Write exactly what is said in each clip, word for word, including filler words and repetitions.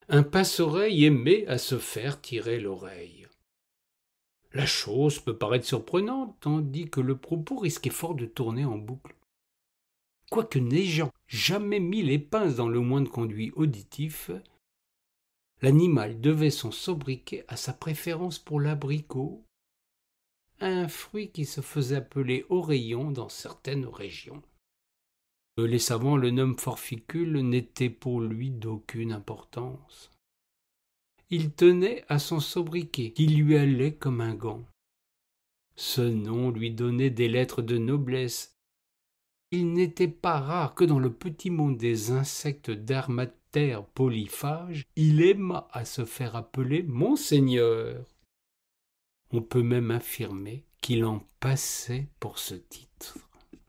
un pince-oreille aimait à se faire tirer l'oreille. La chose peut paraître surprenante, tandis que le propos risquait fort de tourner en boucle. Quoique n'ayant jamais mis les pinces dans le moindre conduit auditif, l'animal devait son sobriquet à sa préférence pour l'abricot, un fruit qui se faisait appeler oreillon dans certaines régions. Les savants le nomment forficule n'était pour lui d'aucune importance. Il tenait à son sobriquet, qui lui allait comme un gant. Ce nom lui donnait des lettres de noblesse. Il n'était pas rare que dans le petit monde des insectes dermatères polyphages, il aima à se faire appeler Monseigneur. On peut même affirmer qu'il en passait pour ce titre.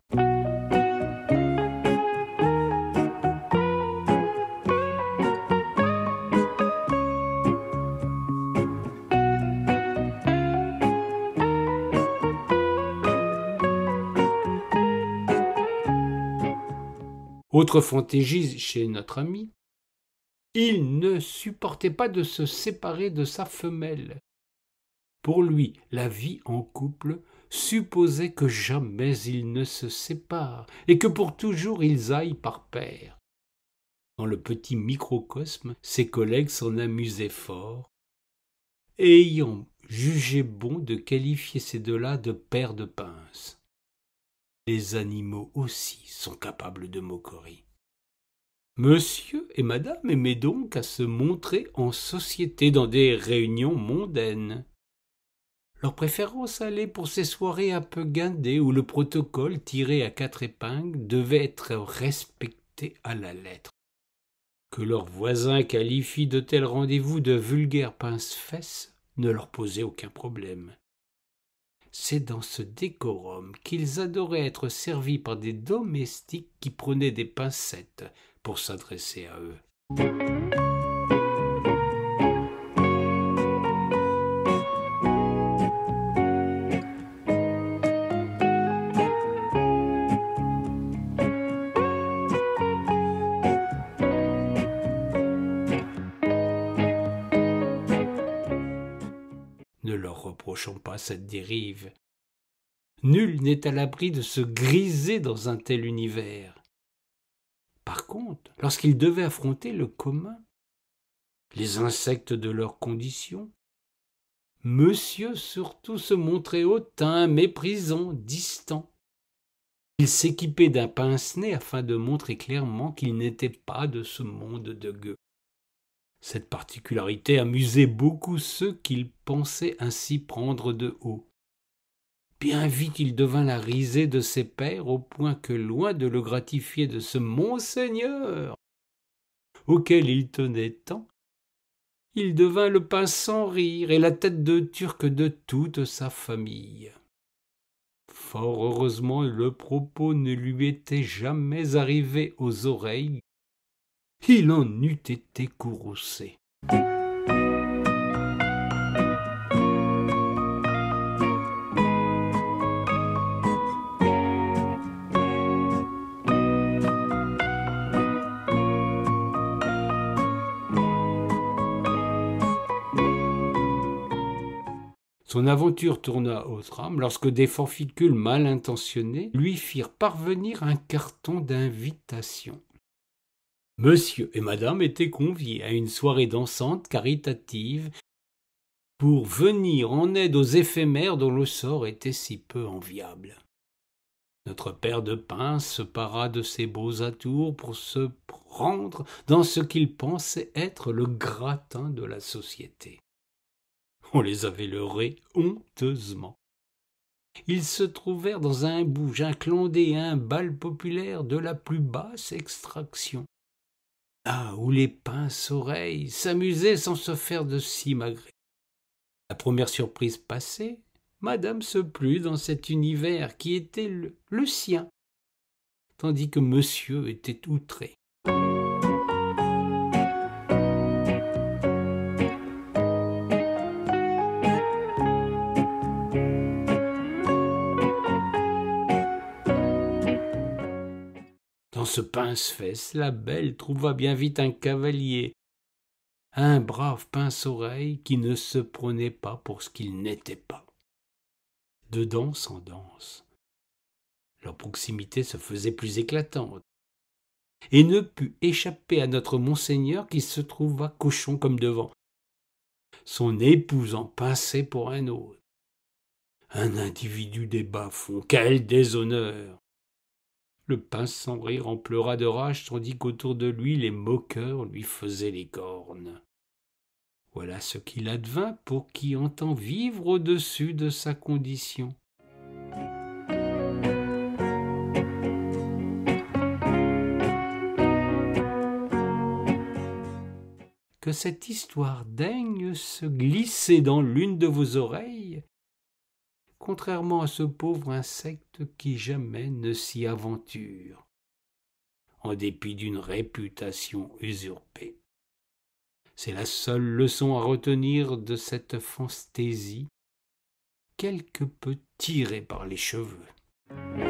Autre fantaisie chez notre ami, il ne supportait pas de se séparer de sa femelle. Pour lui, la vie en couple supposait que jamais ils ne se séparent et que pour toujours ils aillent par paire. Dans le petit microcosme, ses collègues s'en amusaient fort, ayant jugé bon de qualifier ces deux-là de paires de pinces. Les animaux aussi sont capables de moquerie. Monsieur et madame aimaient donc à se montrer en société dans des réunions mondaines. Leur préférence allait pour ces soirées un peu guindées où le protocole tiré à quatre épingles devait être respecté à la lettre. Que leurs voisins qualifient de tels rendez-vous de vulgaires pince-fesses ne leur posait aucun problème. C'est dans ce décorum qu'ils adoraient être servis par des domestiques qui prenaient des pincettes pour s'adresser à eux. Ne leur reprochons pas cette dérive. Nul n'est à l'abri de se griser dans un tel univers. Par contre, lorsqu'ils devaient affronter le commun, les insectes de leur condition, monsieur surtout se montrait hautain, méprisant, distant. Il s'équipait d'un pince-nez afin de montrer clairement qu'il n'était pas de ce monde de gueux. Cette particularité amusait beaucoup ceux qu'il pensait ainsi prendre de haut. Bien vite il devint la risée de ses pairs, au point que, loin de le gratifier de ce Monseigneur auquel il tenait tant, il devint le pain sans rire et la tête de turc de toute sa famille. Fort heureusement, le propos ne lui était jamais arrivé aux oreilles. Il en eût été courroucé. Son aventure tourna au drame lorsque des forficules mal intentionnés lui firent parvenir un carton d'invitation. Monsieur et madame étaient conviés à une soirée dansante caritative pour venir en aide aux éphémères dont le sort était si peu enviable. Notre père de pince se para de ses beaux atours pour se prendre dans ce qu'il pensait être le gratin de la société. On les avait leurrés honteusement. Ils se trouvèrent dans un bouge, un clandé, un bal populaire de la plus basse extraction. Là où les pince-oreilles s'amusaient sans se faire de simagrées. La première surprise passée, madame se plut dans cet univers qui était le, le sien, tandis que monsieur était outré. Dans ce pince-fesse, la belle trouva bien vite un cavalier, un brave pince-oreille qui ne se prenait pas pour ce qu'il n'était pas. De danse en danse, leur proximité se faisait plus éclatante, et ne put échapper à notre monseigneur qui se trouva cochon comme devant, son épouse en pinçait pour un autre. Un individu des bas-fonds, quel déshonneur! Le pince sans rire en pleura de rage, tandis qu'autour de lui les moqueurs lui faisaient les cornes. Voilà ce qu'il advint pour qui entend vivre au-dessus de sa condition. Que cette histoire daigne se glisser dans l'une de vos oreilles, contrairement à ce pauvre insecte qui jamais ne s'y aventure, en dépit d'une réputation usurpée. C'est la seule leçon à retenir de cette fantaisie, quelque peu tirée par les cheveux.